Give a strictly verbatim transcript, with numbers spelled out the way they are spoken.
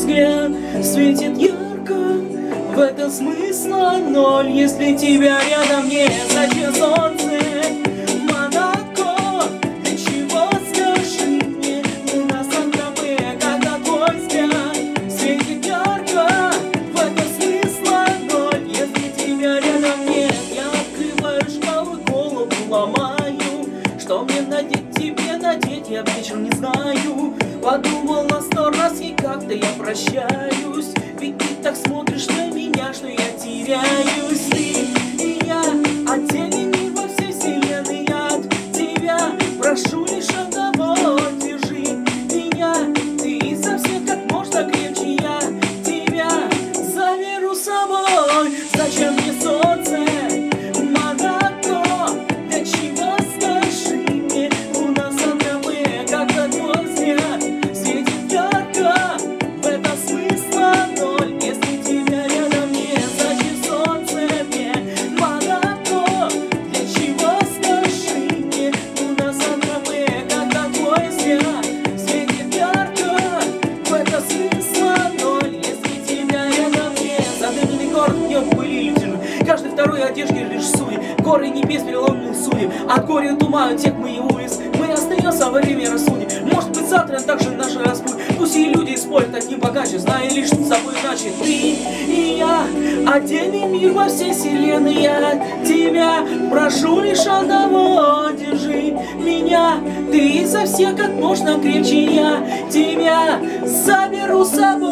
взгляд светит ярко, в этом смысла ноль. Если тебя рядом нет, зачем солнце? Монако, для чего, скажи мне? У нас Сан-Тропе, когда твой взгляд светит ярко, в этом смысла ноль. Если тебя рядом нет, я открываю шкалу, голову ломаю. Что мне надеть, тебе надеть, я вечером не знаю. Подумал на сто раз, и как-то я прощаюсь. Ведь ты так смотришь на меня, что я теряюсь. Ты и я, отдельный мир во всей вселенной. Я от тебя прошу лишь одного: держи меня. Ты совсем как можно крепче, я тебя заберу с собой. Зачем мне солнце? Монако, для чего, скажи мне? У нас Сан-Тропе, когда твой взгляд светит ярко, в этом смысла ноль. Если тебя рядом нет, зачем солнце мне? Монако, для чего, скажи мне? У нас Сан-Тропе, когда твой взгляд светит ярко, в этом смысла ноль. Если тебя рядом нет, задымленный город, днем пыли летит. Каждый второй одежде лишь сует. Горы небес переломных судеб, от горя туманят тех мы и улиц. Мы остаемся во время рассудим. Может быть, завтра также наши распуть. Пусть и люди спорят одним богаче, зная лишь с собой иначе. Ты и я, отдельный мир во всей вселенной. Я от тебя прошу лишь одного: держи меня. Ты изо всех как можно крепче, я тебя заберу с собой.